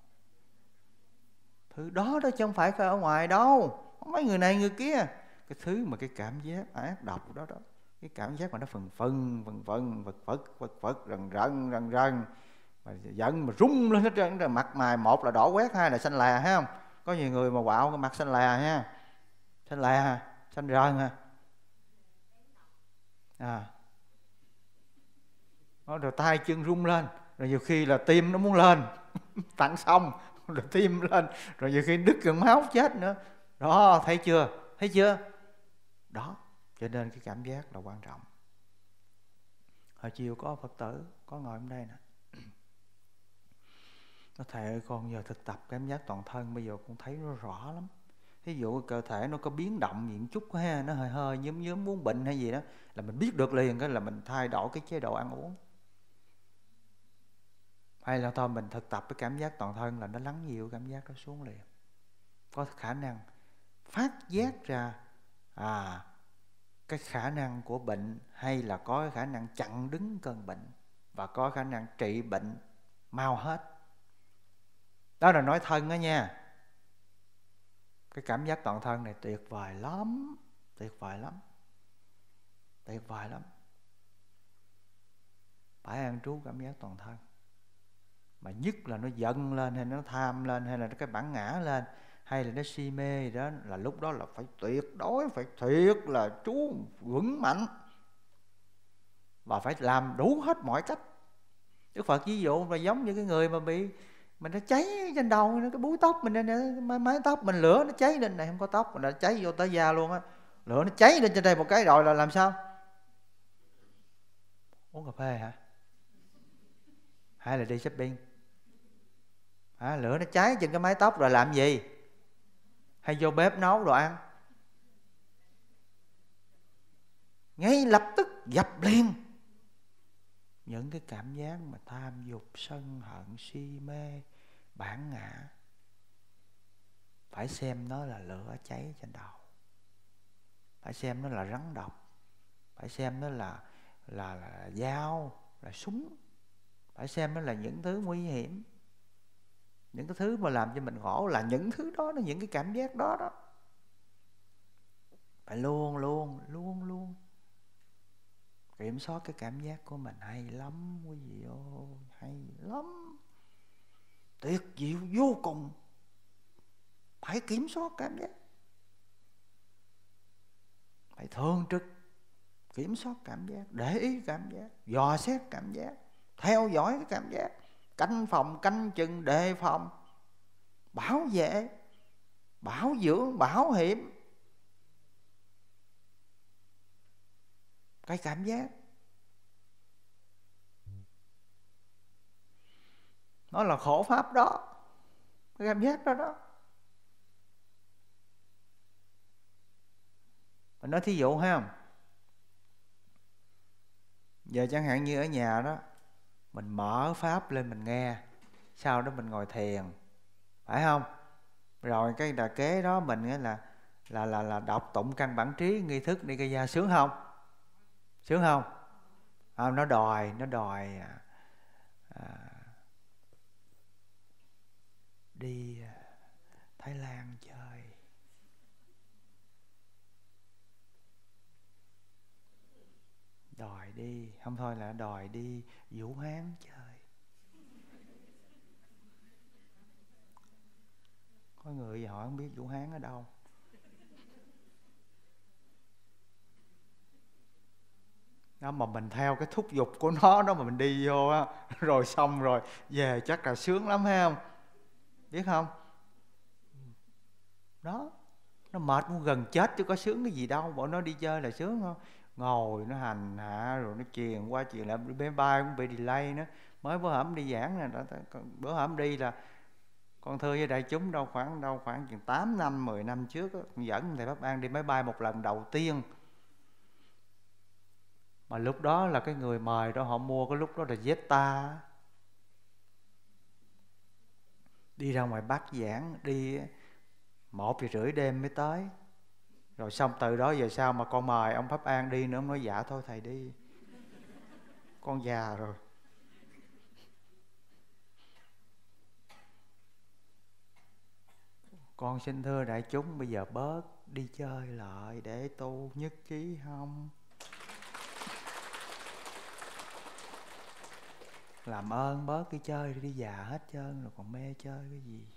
Thứ đó đó chứ không phải ở ngoài đâu, không mấy người này người kia. Cái thứ mà cái cảm giác ác độc đó đó, cái cảm giác mà nó phần vật rần mà giận mà rung lên hết trơn. Rồi mặt mày, một là đỏ quét, hai là xanh lè, thấy không? Có nhiều người mà quạo cái mặt xanh lè ha, xanh lè ha, xanh rần ha. Rồi tay chân rung lên, rồi nhiều khi là tim nó muốn lên tặng xong rồi tim lên, rồi nhiều khi đứt gần máu chết nữa đó. Thấy chưa? Thấy chưa? Đó, cho nên cái cảm giác là quan trọng. Hồi chiều có Phật tử có ngồi ở đây nè, nó thầy ơi con giờ thực tập cảm giác toàn thân bây giờ con thấy nó rõ lắm. Thí dụ cơ thể nó có biến động gì một chút ha, nó hơi hơi nhúm muốn bệnh hay gì đó, là mình biết được liền, cái là mình thay đổi cái chế độ ăn uống. Hay là thôi mình thực tập cái cảm giác toàn thân là nó lắng dịu cảm giác đó xuống liền. Có khả năng phát giác ra cái khả năng của bệnh, hay là có cái khả năng chặn đứng cơn bệnh, và có khả năng trị bệnh mau hết. Đó là nói thân đó nha. Cái cảm giác toàn thân này tuyệt vời lắm, tuyệt vời lắm, tuyệt vời lắm. Phải ăn trú cảm giác toàn thân. Mà nhất là nó giận lên, hay nó tham lên, hay là cái bản ngã lên, hay là nó si mê gì đó, là lúc đó là phải tuyệt đối, phải thiệt là trú vững mạnh, và phải làm đủ hết mọi cách. Đức Phật ví dụ là giống như cái người mà bị mình nó cháy trên đầu, cái búi tóc mình này, mái tóc mình lửa nó cháy lên này, không có tóc, mình đã cháy vô tới da luôn á, lửa nó cháy lên trên đây một cái rồi là làm sao? Uống cà phê hả? Hay là đi shopping? Lửa nó cháy trên cái mái tóc rồi làm gì? Hay vô bếp nấu đồ ăn? Ngay lập tức dập liền những cái cảm giác mà tham dục, sân hận, si mê, bản ngã. Phải xem nó là lửa cháy trên đầu, phải xem nó là rắn độc, phải xem nó là dao, là súng, phải xem nó là những thứ nguy hiểm, những cái thứ mà làm cho mình khổ, là những thứ đó, nó những cái cảm giác đó đó. Phải luôn luôn kiểm soát cái cảm giác của mình. Hay lắm quý vị ơi, hay lắm, tuyệt diệu vô cùng. Phải kiểm soát cảm giác, phải thường trực kiểm soát cảm giác, để ý cảm giác, dò xét cảm giác, theo dõi cái cảm giác, canh phòng canh chừng, đề phòng, bảo vệ, bảo dưỡng, bảo hiểm cái cảm giác. Nó là khổ pháp đó, cái cảm giác đó đó. Mình nói thí dụ ha, giờ chẳng hạn như ở nhà đó, mình mở pháp lên mình nghe, sau đó mình ngồi thiền, phải không? Rồi cái đà kế đó mình là đọc tụng căn bản trí nghi thức đi gây ra, sướng không? Sướng không? Nó đòi đi Thái Lan chơi, Đòi đi, không thôi là đòi đi Vũ Hán chơi. Có người giờ hỏi không biết Vũ Hán ở đâu. Đó, mà mình theo cái thúc giục của nó đó mà mình đi vô á, rồi xong rồi về chắc là sướng lắm hay không? Biết không? Đó, nó mệt muốn gần chết chứ có sướng cái gì đâu. Bọn nó đi chơi là sướng không? Ngồi nó hành hạ rồi nó truyền qua truyền lại, máy bay cũng bị delay nữa. Mới bữa hổm đi giảng nè, bữa hổm đi là con thưa với đại chúng đâu khoảng chừng 8 năm 10 năm trước á, dẫn thầy Pháp An đi máy bay một lần đầu tiên. Mà lúc đó là cái người mời đó họ mua cái lúc đó là Jetta, đi ra ngoài Bắc giảng, đi 1:30 đêm mới tới. Rồi xong từ đó về sau mà con mời ông Pháp An đi nữa, ông nói dạ thôi thầy đi, con già rồi. Con xin thưa đại chúng, bây giờ bớt đi chơi lại để tu, nhất trí không? Làm ơn bớt đi chơi đi già hết trơn rồi còn mê chơi cái gì.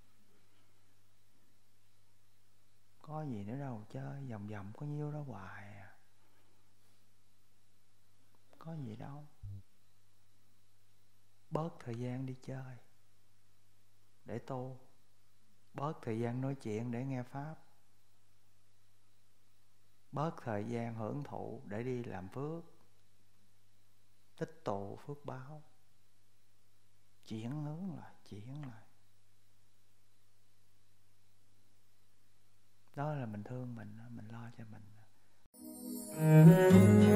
Có gì nữa đâu chơi, vòng vòng có nhiêu đó hoài à. Có gì đâu. Bớt thời gian đi chơi để tu, bớt thời gian nói chuyện để nghe Pháp, bớt thời gian hưởng thụ để đi làm phước, tích tụ phước báo. Chuyển hướng lại, chuyển lại. Đó là mình thương mình lo cho mình.